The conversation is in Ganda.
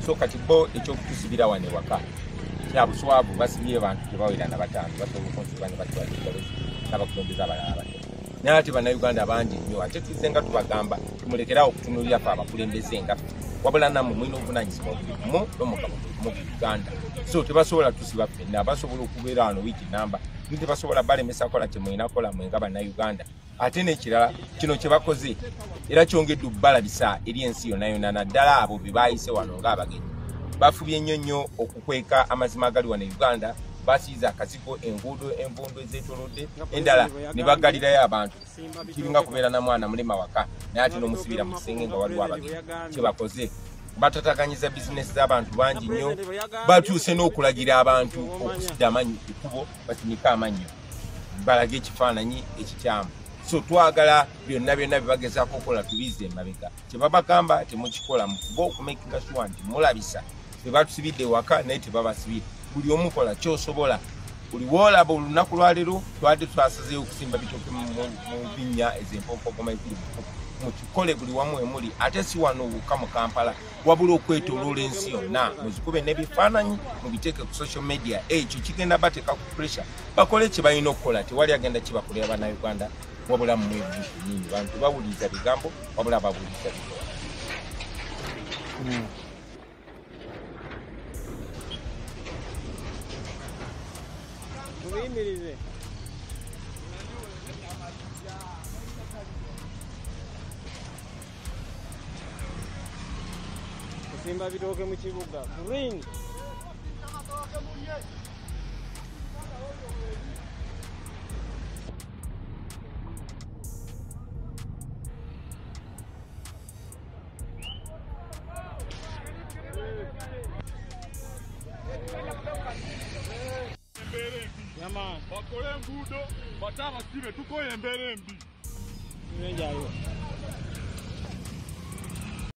so kati bo ekyokutusibira wane waka kya buswavu basibye abantu tebawera na batano basobola okunzibanya batwalira n'abakulembeza abalala abato naye ate bannayuganda bangi nnyo ate tuzze nga tubagamba tumulekerawo okutunulira fe abakulembeze nga wabula nammwe mulina obuvunanyizibwa obulimu n'omugabo mu Uganda so tebasobola tusiba ffenna basobola okubeera wano wiiki namba tebasobola balemesa kola temulina kola mwe nga bannayuganda ate n'ekirala kino kye bakoze era kyongedde obbalabisa eri ensi yonna yonna naddala abo be baayise wano ng'abagenyi bafubye nnyo nnyo okukweka amazima agali wano e Uganda basiiza akazigo enguudo envundu ezeetolodde endala ne bagalirayo abantu kiringa kubeera na mwana mulema waka naye ate n'omusibira mu kisenge nga waliwo abagenyi kye bakoze batatakanyiza bizinesi z'abantu bangi nnyo batuuse n'okulagira abantu okusida amanyi ekkubo batinike amannyo balage ekifaananyi ekikyamu so twagala byonna byonna byebagezaako okukola tubize emabega kye babagamba temukikola mufube okumakinga sure nti mulabisa tebatusibidde waka naye tebabasibidde buli omu kola kyosobola buli woolaba olunaku lwaleero twadde twasazeeyo okusimba bitooke mu binnya ez'empompogoma eziri mukikole buli wamu emuli ate si wano wokka mu Kampala wabula okwetooloola ensi yonna muzikube n'ebifaananyi mubiteeke ku social media ekyo kigenda bateeka ku pressure bakole kye balina okukola tewali agenda kibakolera bannayuganda wabula mu ebuutu nyingi bantu bawuliriza bigambo wabula bawuliriza bigambo Simba bitooke mu kibuga green Yaman bakole ngudo bataba sibe tukoye embere mbi. Njayo.